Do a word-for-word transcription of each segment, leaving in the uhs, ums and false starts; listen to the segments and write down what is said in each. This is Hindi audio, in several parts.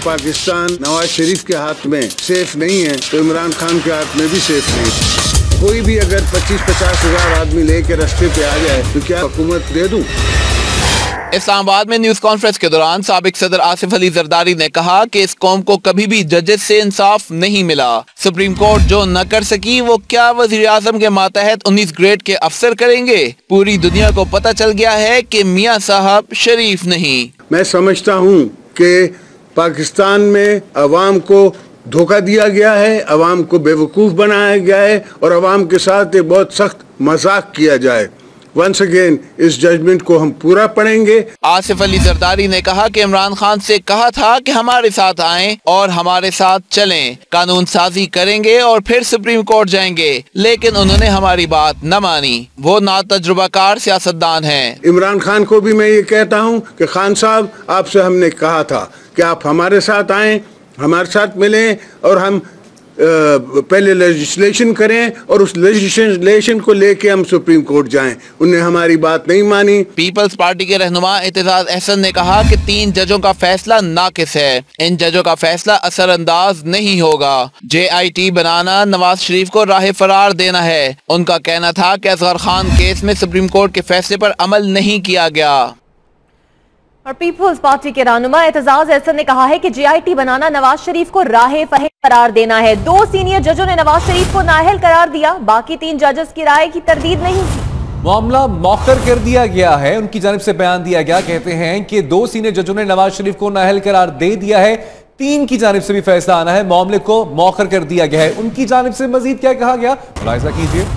पाकिस्तान नवाज शरीफ के हाथ में सेफ नहीं है तो इमरान खान के हाथ में भी सेफ नहीं। कोई भी अगर पच्चीस पचास हजार आदमी लेके रास्ते पे आ जाए तो क्या हुकूमत दे दूं? इस्लामाबाद में न्यूज कॉन्फ्रेंस के दौरान साबिक सदर आसिफ अली जरदारी ने कहा कि इस कौम को कभी भी जजेस से इंसाफ नहीं मिला। सुप्रीम कोर्ट जो न कर सकी वो क्या वजीर आजम के मातहत उन्नीस ग्रेड के अफसर करेंगे? पूरी दुनिया को पता चल गया है कि मियाँ साहब शरीफ नहीं। मैं समझता हूँ कि पाकिस्तान में अवाम को धोखा दिया गया है, अवाम को बेवकूफ़ बनाया गया है और अवाम के साथ एक बहुत सख्त मजाक किया जाए। वंस अगेन इस जजमेंट को हम पूरा पढ़ेंगे। आसिफ अली जरदारी ने कहा कि इमरान खान से कहा था कि हमारे साथ आएं और हमारे साथ चलें, कानून साजी करेंगे और फिर सुप्रीम कोर्ट जाएंगे, लेकिन उन्होंने हमारी बात न मानी। वो नातजुर्बाकार सियासतदान हैं। इमरान खान को भी मैं ये कहता हूँ कि खान साहब, आपसे हमने कहा था कि आप हमारे साथ आएं, हमारे साथ मिलें और हम आ, पहले लेजिस्लेशन करें और उस लेजिस्लेशन को लेके हम सुप्रीम कोर्ट जाएं। उन्हें हमारी बात नहीं मानी। पीपल्स पार्टी के रहनुमा एतजाज अहसन ने कहा कि तीन जजों का फैसला नाकिस है, इन जजों का फैसला असरअंदाज नहीं होगा। जे आई टी बनाना नवाज शरीफ को राह फरार देना है। उनका कहना था कि असगर खान केस में सुप्रीम कोर्ट के फैसले पर अमल नहीं किया गया। और पीपल्स पार्टी के रहनुमा एतजाज अहसन ने कहा है कि जे आई टी बनाना नवाज शरीफ को राहे फहे करार देना है। दो सीनियर जजों ने नवाज शरीफ को नाअहल करार दिया, बाकी तीन जजेस की राय की तरदीद नहीं की। मामला मौखर कर दिया गया है, उनकी जानिब से बयान दिया गया। कहते हैं कि दो सीनियर जजों ने नवाज शरीफ को नाअहल करार दे दिया है, तीन की जानिब से भी फैसला आना है, मामले को मौखर कर दिया गया है। उनकी जानिब से मजीद क्या कहा गया, मुलाहिजा कीजिए।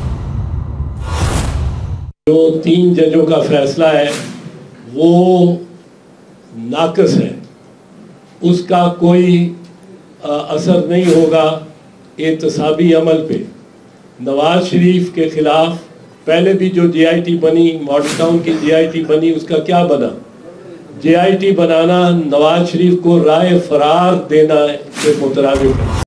जो तीन जजों का फैसला है वो नाकस है, उसका कोई आ, असर नहीं होगा एहतसाबी अमल पे। नवाज शरीफ के खिलाफ पहले भी जो जे आई टी बनी, मॉडल टाउन की जे आई टी बनी, उसका क्या बना? जे आई टी बनाना नवाज शरीफ को राय फरार देना के मुतरादिफ है।